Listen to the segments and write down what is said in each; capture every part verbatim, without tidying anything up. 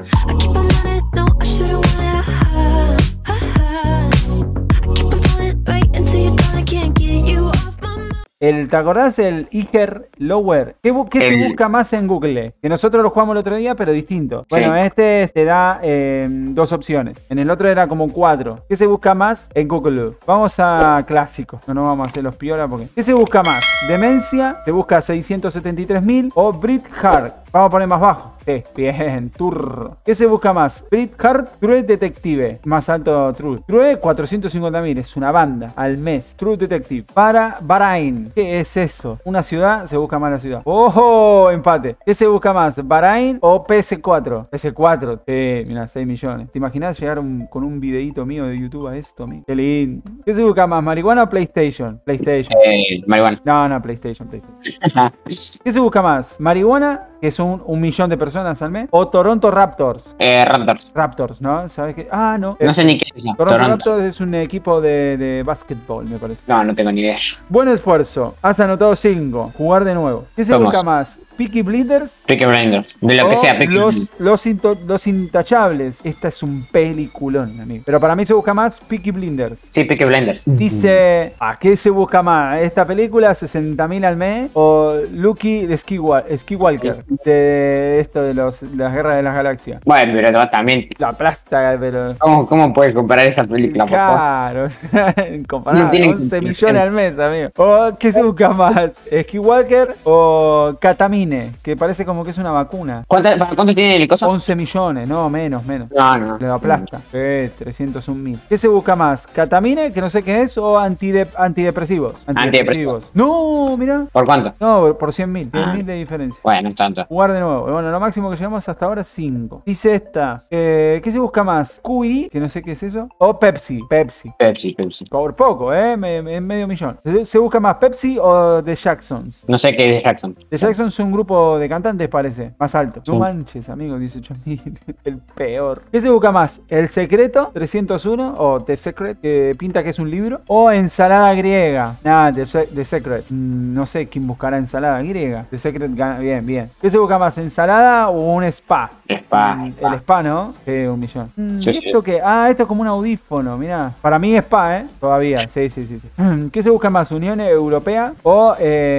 I keep on running, no, I should've wanted a high. I keep on falling right into your thought, I can't get you off my mind. El, ¿te acordás el Iger Lower? ¿Qué, bu- qué el... se busca más en Google? Que nosotros lo jugamos el otro día, pero distinto. Bueno, sí. Este te da eh, dos opciones. En el otro era como cuatro. ¿Qué se busca más en Google? Vamos a clásicos. No nos vamos a hacer los piola porque... ¿Qué se busca más? Demencia, se busca seiscientos setenta y tres mil o Brit Hart. Vamos a poner más bajo. Sí, bien, turro. ¿Qué se busca más? Brit Hart, True Detective. Más alto True. True, cuatrocientos cincuenta mil. Es una banda al mes. True Detective. Para Bahrain. ¿Qué es eso? Una ciudad, se busca más la ciudad. ¡Ojo! Empate. ¿Qué se busca más? ¿Bahrain o P S cuatro? P S cuatro. Sí, mira, seis millones. ¿Te imaginas llegar un, con un videíto mío de YouTube a esto, amigo? Qué lindo. ¿Qué se busca más? ¿Marihuana o PlayStation? PlayStation. Eh, marihuana. No, no, PlayStation, PlayStation. ¿Qué se busca más? ¿Marihuana, que es un, un millón de personas al mes? ¿O Toronto Raptors? Eh, Raptors. Raptors, ¿no? ¿Sabes qué? Ah, no. No sé ni qué es. No. Toronto, Toronto Raptors es un equipo de, de básquetbol, me parece. No, no tengo ni idea. Buen esfuerzo. Has anotado cinco. Jugar de nuevo. ¿Qué se Vamos. busca más? ¿Peaky Blinders? Peaky Blinders. De lo o que sea, Peaky los, Blinders. los, into, los Intachables. Esta es un peliculón, amigo. Pero para mí se busca más Peaky Blinders. Sí, Peaky Blinders. Dice, ¿a qué se busca más? ¿Esta película, sesenta mil al mes? ¿O Lucky de Ski, Ski Walker? De esto de, los, de las guerras de las galaxias. Bueno, pero también. La plasta, pero... ¿Cómo, cómo puedes comparar esa película, por favor? Claro, comparado, No tiene once sentido. millones al mes, amigo. ¿O qué se busca más? ¿Ski Walker o Katamine? Que parece como que es una vacuna. ¿Cuánto, ¿Cuánto tiene el coso? once millones, no, menos, menos. No, no. Le aplasta. Eh, trescientos un mil. ¿Qué se busca más? ¿Katamine, que no sé qué es, o antide antidepresivos? Antidepresivos. No, mira. ¿Por cuánto? No, por cien mil. Ah. cien mil de diferencia. Bueno, no tanto. Jugar de nuevo. Bueno, lo máximo que llegamos hasta ahora es cinco. Dice esta. Eh, ¿Qué se busca más? ¿Q I, que no sé qué es eso? ¿O Pepsi? Pepsi. Pepsi, Pepsi. Por poco, ¿eh? Me, me, medio millón. ¿Se, ¿Se busca más Pepsi o The Jacksons? No sé qué es de Jackson. The Jacksons es un grupo de cantantes, parece. Más alto. No Sí. manches, amigo, dieciocho mil. El peor. ¿Qué se busca más? ¿El Secreto? trescientos uno o The Secret, que pinta que es un libro. ¿O ensalada griega? Nada, The, Se- The Secret. Mm, no sé quién buscará ensalada griega. The Secret gana. Bien, bien. ¿Qué se busca más? ¿Ensalada o un spa? Spa. Mm, spa. El spa, ¿no? Eh, un millón. Mm, Sí, ¿y sí. esto qué? Ah, esto es como un audífono, mirá. Para mí es spa, ¿eh? Todavía. Sí, sí, sí. sí. Mm, ¿Qué se busca más? ¿Unión Europea o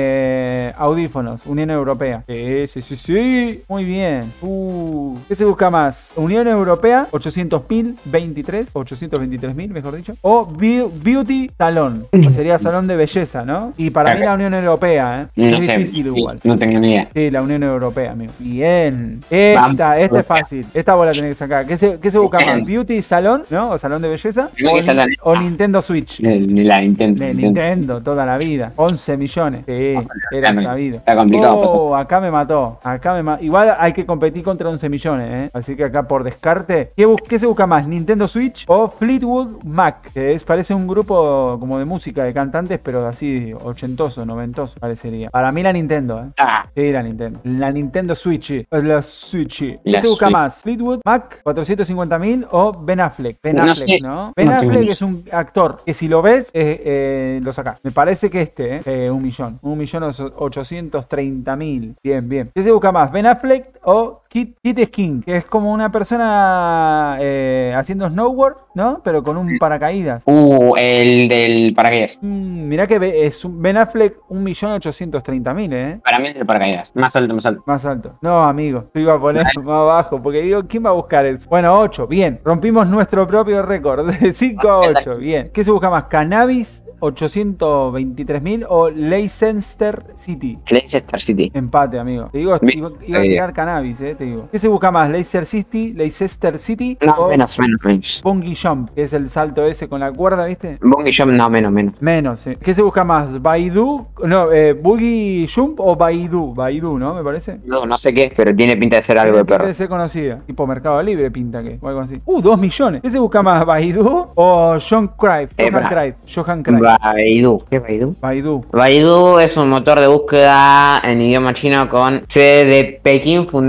eh, audífonos? Unión Europea. Sí, sí, sí, sí. Muy bien. Uh, ¿Qué se busca más? ¿Unión Europea? ochocientos mil veintitrés. ochocientos veintitrés mil, mejor dicho. O Be- Beauty Salón. O sería salón de belleza, ¿no? Y para mí la Unión Europea, ¿eh? No Es sé. difícil igual. No tengo ni idea. Sí, la Unión Europea, amigo. Bien. Esta, esta es fácil. Esta vos la tenés que sacar. ¿Qué se, qué se busca más? ¿Beauty Salón? ¿No? ¿O salón de belleza? Creo que O, salón. ni- o Nintendo Switch. Ni, ni la Nintendo. De Nintendo, toda la vida. once millones. Sí, era Está sabido. está complicado, Oh, acá me mató. Acá me ma- Igual hay que competir contra once millones, ¿eh? Así que acá por descarte. ¿Qué, bus- qué se busca más? ¿Nintendo Switch o Fleetwood Mac? Que es, parece un grupo como de música, de cantantes, pero así ochentoso, noventoso, parecería. Para mí la Nintendo, ¿eh? Ah, Sí, la Nintendo. La Nintendo Switch. eh, La Switch. ¿Qué La se busca Switch. más? ¿Fleetwood Mac, cuatrocientos cincuenta mil o Ben Affleck? Ben No Affleck, sé. ¿no? Ben No tengo Affleck ni- es un actor que si lo ves, eh, eh, lo sacás. Me parece que este, ¿eh? Eh, un millón. Un millón ochocientos treinta mil. Bien, bien. ¿Qué se busca más? ¿Ben Affleck o Kit, Kit Skin? Que es como una persona eh, haciendo snowboard, ¿no? Pero con un paracaídas. uh, el del paracaídas. Mm, mirá que be- es un Ben Affleck un millón ochocientos treinta mil, ¿eh? Para mí es el paracaídas. Más alto, más alto. Más alto. No, amigo, yo iba a poner más abajo, porque digo, ¿quién va a buscar eso? Bueno, ocho, bien. Rompimos nuestro propio récord, de cinco a ocho, bien. ¿Qué se busca más? ¿Cannabis, ochocientos veintitrés mil o Leicester City? Leicester City. Empate, amigo. Te digo, Bien. iba, iba a tirar cannabis, eh, te digo. ¿Qué se busca más? ¿Leicester City, Leicester City No, o menos, menos, menos. Bungee Jump, que es el salto ese con la cuerda, ¿viste? Bungee Jump, no, menos, menos. Menos, sí. ¿Qué se busca más? ¿Baidu? No, eh, ¿Boogie Jump o Baidu? Baidu, ¿no? Me parece. No, no sé qué, pero tiene pinta de ser algo de Tiene pinta perro. de ser conocida. Tipo Mercado Libre pinta que. O algo así. Uh, dos millones. ¿Qué se busca más? ¿Baidu o John Crive? Eh, Johan bra- Crive. Johan Crive. Baidu. ¿Qué es Baidu? Baidu. Baidu es un motor de búsqueda en idioma chino con sede de Pekín fundado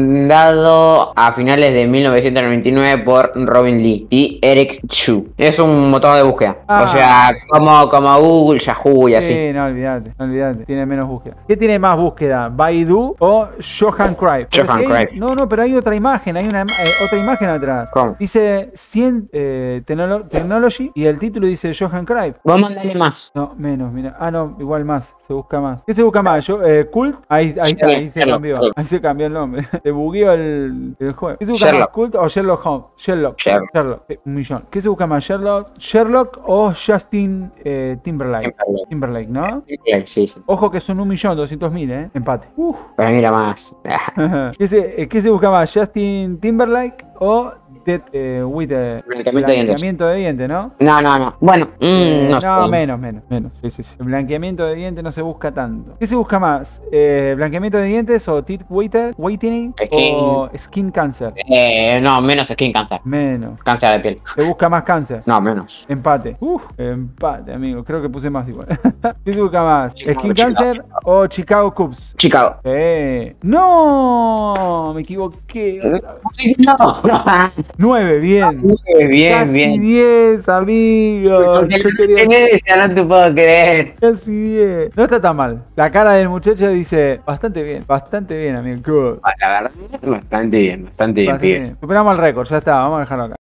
creado a finales de mil novecientos noventa y nueve por Robin Lee y Eric Chu. Es un motor de búsqueda. Ah. O sea, como, como Google, Yahoo y así. Sí, no olvídate, no olvídate. Tiene menos búsqueda. ¿Qué tiene más búsqueda? ¿Baidu o Johan Cruyff? Pero Johan si hay- Cruyff. No, no, pero hay otra imagen, hay una eh, otra imagen atrás. ¿Cómo? Dice cien eh, Technolo- Technology y el título dice Johan Cruyff. Vos mandale más. No, menos, mira. Ah, no, igual más. Se busca más. ¿Qué se busca más? Yo, eh, Cult. Ahí, ahí está, ahí se Sherlock, cambió. Sherlock. Ahí se cambió el nombre. Se bugueó el, el juego. ¿Qué se busca más? Sherlock. ¿Cult o Sherlock Holmes? Sherlock. Sherlock. Sherlock. Eh, un millón. ¿Qué se busca más? ¿Sherlock? ¿Sherlock o Justin eh, Timberlake? Timberlake. Timberlake, ¿no? Sí, sí. Ojo que son un millón doscientos mil, ¿eh? Empate. Uf. Para mí era más. ¿Qué, se, eh, ¿Qué se busca más? ¿Justin Timberlake o Dead eh, with eh, Blanqueamiento de dientes. blanqueamiento de dientes, ¿no? No, no, no. Bueno, mm, Eh, no, no, sé. menos, menos, menos. Sí, sí, sí. El blanqueamiento de dientes no se busca tanto. ¿Qué se busca más? Eh, ¿Blanqueamiento de dientes o teeth whiter- whitening o skin cancer? Eh, no, menos skin cancer. Menos. Cáncer de piel. Se busca más cáncer. No, menos. Empate. Uf, empate, amigo. Creo que puse más igual. ¿Qué se busca más? Chicago, ¿Skin Chicago. cancer o Chicago Cubs? Chicago. Eh. ¡No! Me equivoqué. otra vez. No, no. nueve, bien. Bien, bien, Casi bien. diez, amigo. Porque Yo no quería tenés, ya no te puedo creer. Casi diez. No está tan mal. La cara del muchacho dice bastante bien, bastante bien, amigo. Good. La verdad, bastante bien, bastante bien, Bastante pibe. bien. Superamos el récord, ya está, vamos a dejarlo acá.